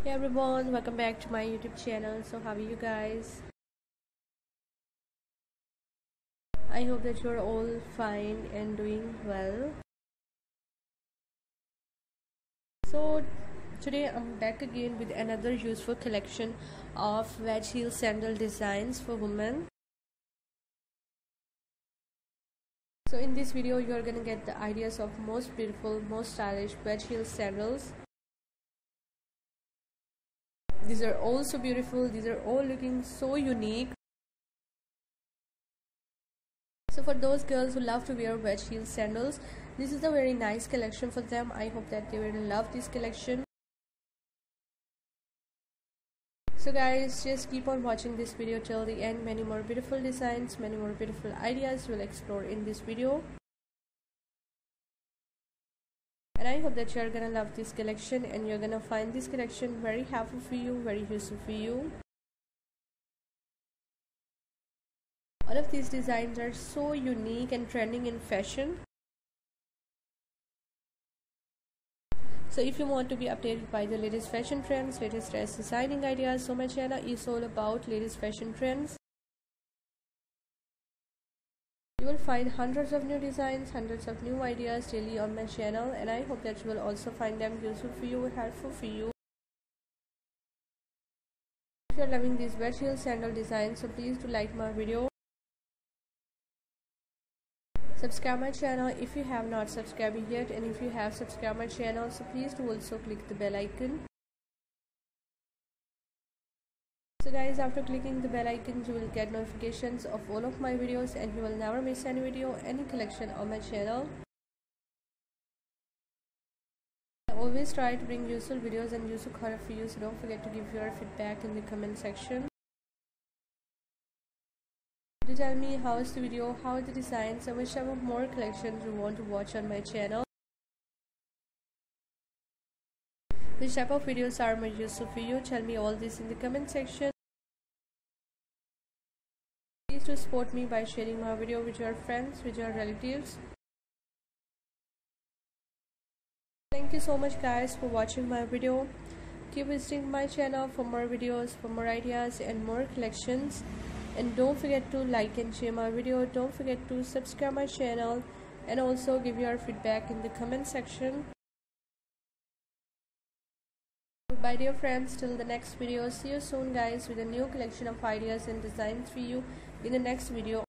Hey everyone, welcome back to my YouTube channel. So how are you guys? I hope that you're all fine and doing well. So today I'm back again with another useful collection of wedge heel sandal designs for women. So in this video you're gonna get the ideas of most beautiful, most stylish wedge heel sandals. These are all so beautiful, these are all looking so unique. So for those girls who love to wear wedge heel sandals, this is a very nice collection for them. I hope that they will love this collection. So guys, just keep on watching this video till the end. Many more beautiful designs, many more beautiful ideas we'll explore in this video. And I hope that you're gonna love this collection and you're gonna find this collection very helpful for you, very useful for you. All of these designs are so unique and trending in fashion. So if you want to be updated by the latest fashion trends, latest dress designing ideas, so my channel is all about latest fashion trends. You will find hundreds of new designs, hundreds of new ideas daily on my channel, and I hope that you will also find them useful for you, helpful for you. If you are loving these wedge heel sandal designs, so please do like my video. Subscribe my channel if you have not subscribed yet, and if you have subscribed my channel, so please do also click the bell icon. So guys, after clicking the bell icon, you will get notifications of all of my videos and you will never miss any video, any collection on my channel. I always try to bring useful videos and useful content for you, so don't forget to give your feedback in the comment section. Do tell me how is the video, how are the designs, and which type of more collections you want to watch on my channel. Which type of videos are more useful for you? Tell me all this in the comment section. Please do support me by sharing my video with your friends, with your relatives. Thank you so much guys for watching my video. Keep visiting my channel for more videos, for more ideas and more collections. And don't forget to like and share my video. Don't forget to subscribe my channel and also give your feedback in the comment section. Bye dear friends, till the next video. See you soon guys with a new collection of ideas and designs for you in the next video.